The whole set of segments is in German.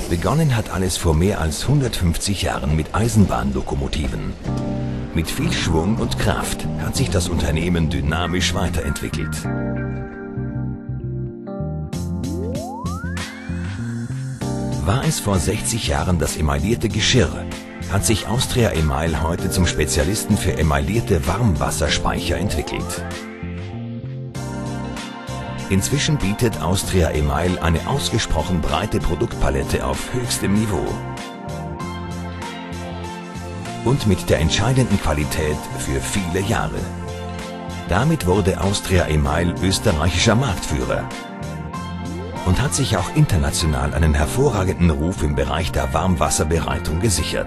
Begonnen hat alles vor mehr als 150 Jahren mit Eisenbahnlokomotiven. Mit viel Schwung und Kraft hat sich das Unternehmen dynamisch weiterentwickelt. War es vor 60 Jahren das emaillierte Geschirr, hat sich Austria Email heute zum Spezialisten für emaillierte Warmwasserspeicher entwickelt. Inzwischen bietet Austria Email eine ausgesprochen breite Produktpalette auf höchstem Niveau. Und mit der entscheidenden Qualität für viele Jahre. Damit wurde Austria Email österreichischer Marktführer und hat sich auch international einen hervorragenden Ruf im Bereich der Warmwasserbereitung gesichert.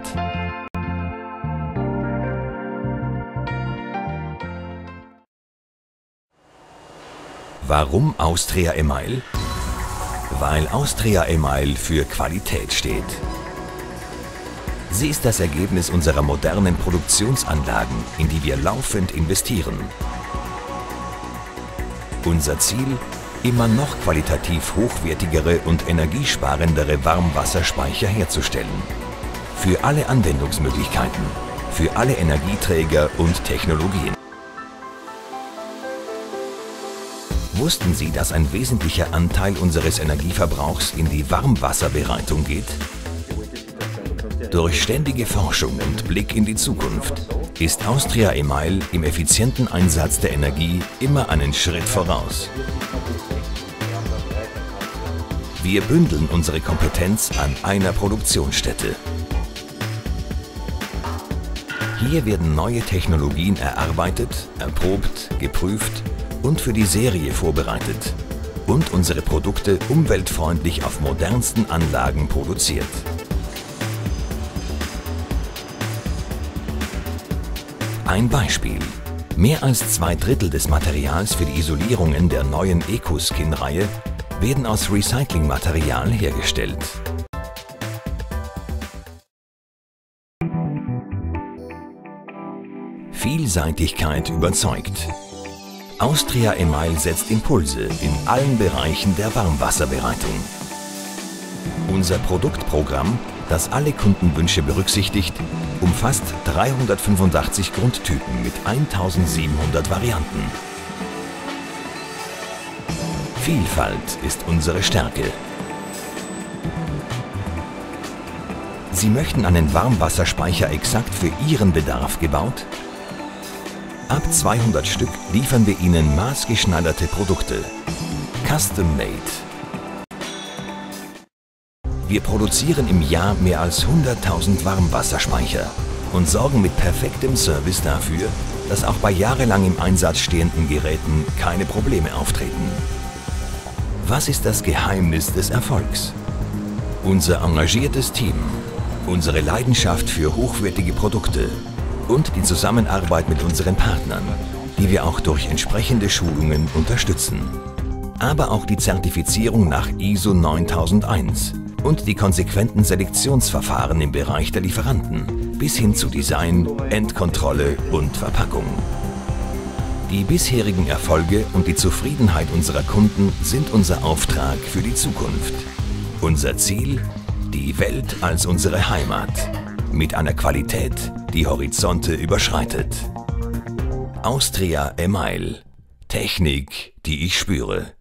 Warum Austria Email? Weil Austria Email für Qualität steht. Sie ist das Ergebnis unserer modernen Produktionsanlagen, in die wir laufend investieren. Unser Ziel: immer noch qualitativ hochwertigere und energiesparendere Warmwasserspeicher herzustellen. Für alle Anwendungsmöglichkeiten, für alle Energieträger und Technologien. Wussten Sie, dass ein wesentlicher Anteil unseres Energieverbrauchs in die Warmwasserbereitung geht? Durch ständige Forschung und Blick in die Zukunft ist Austria Email im effizienten Einsatz der Energie immer einen Schritt voraus. Wir bündeln unsere Kompetenz an einer Produktionsstätte. Hier werden neue Technologien erarbeitet, erprobt, geprüft und für die Serie vorbereitet und unsere Produkte umweltfreundlich auf modernsten Anlagen produziert. Ein Beispiel: Mehr als 2/3 des Materials für die Isolierungen der neuen EcoSkin-Reihe werden aus Recyclingmaterial hergestellt. Vielseitigkeit überzeugt. Austria Email setzt Impulse in allen Bereichen der Warmwasserbereitung. Unser Produktprogramm, das alle Kundenwünsche berücksichtigt, umfasst 385 Grundtypen mit 1700 Varianten. Vielfalt ist unsere Stärke. Sie möchten einen Warmwasserspeicher exakt für Ihren Bedarf gebaut? Ab 200 Stück liefern wir Ihnen maßgeschneiderte Produkte. Custom Made. Wir produzieren im Jahr mehr als 100.000 Warmwasserspeicher und sorgen mit perfektem Service dafür, dass auch bei jahrelang im Einsatz stehenden Geräten keine Probleme auftreten. Was ist das Geheimnis des Erfolgs? Unser engagiertes Team, unsere Leidenschaft für hochwertige Produkte und die Zusammenarbeit mit unseren Partnern, die wir auch durch entsprechende Schulungen unterstützen. Aber auch die Zertifizierung nach ISO 9001 und die konsequenten Selektionsverfahren im Bereich der Lieferanten bis hin zu Design, Endkontrolle und Verpackung. Die bisherigen Erfolge und die Zufriedenheit unserer Kunden sind unser Auftrag für die Zukunft. Unser Ziel: die Welt als unsere Heimat. Mit einer Qualität, die Horizonte überschreitet. Austria Email. Technik, die ich spüre.